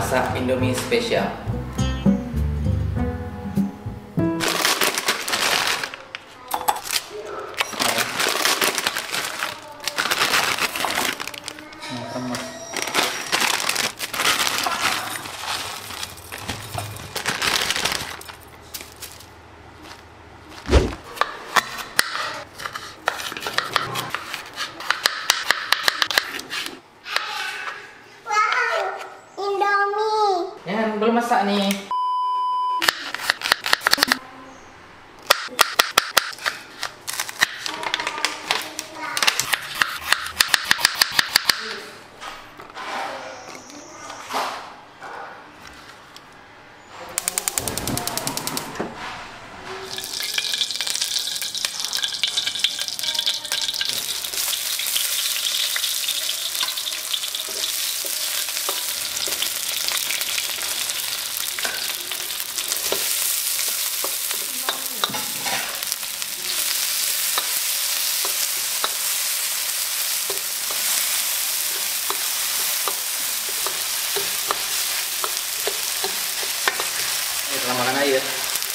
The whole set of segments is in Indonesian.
Masak Indomie Spesial. Ya, belum masak nih. Setelah makan air.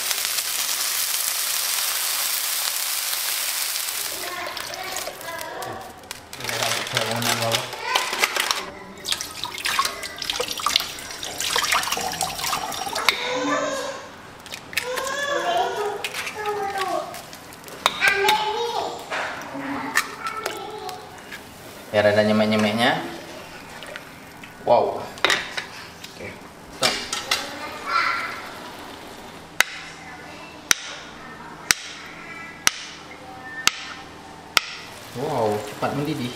Biar ada nyemek-nyemeknya. Wow. Oke. Stop. Wow, cepat mendidih.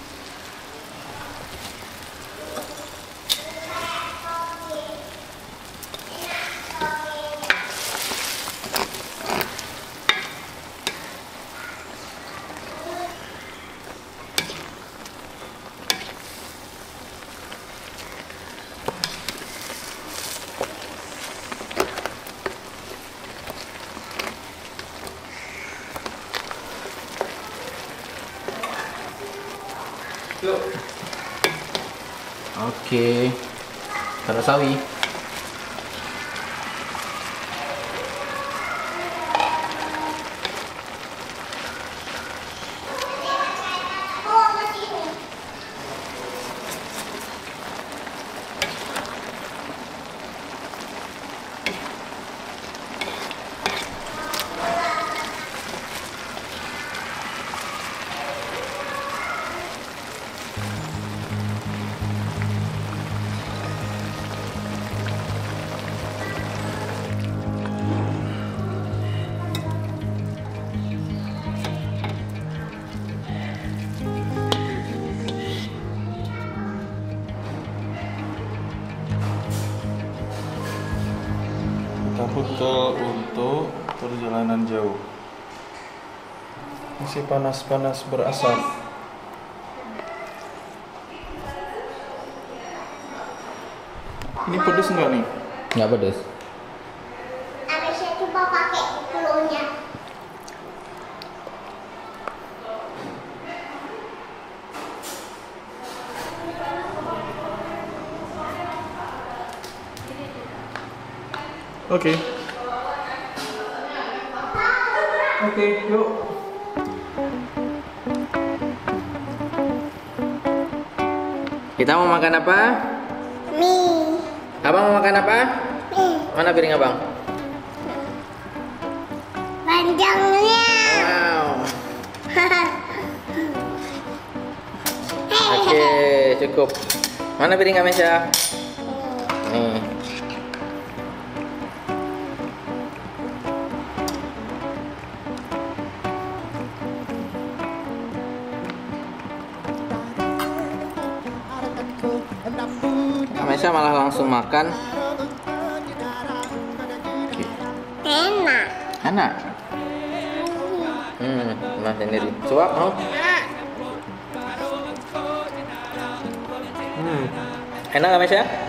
Oke, taruh sawi. Bekal untuk perjalanan jauh. Masih panas-panas berasap. Ini pedes nggak nih? Nggak pedes. Saya coba pakai telurnya. Oke. Oke, yuk. Kita mau makan apa? Mie. Abang mau makan apa? Mie. Mana piring abang? Panjangnya. Wow. Oke, cukup. Mana piring Amesha? Nih. Amesha malah langsung makan. Enak. Enak. Nah sendiri. Suap mau? Enak Amesha?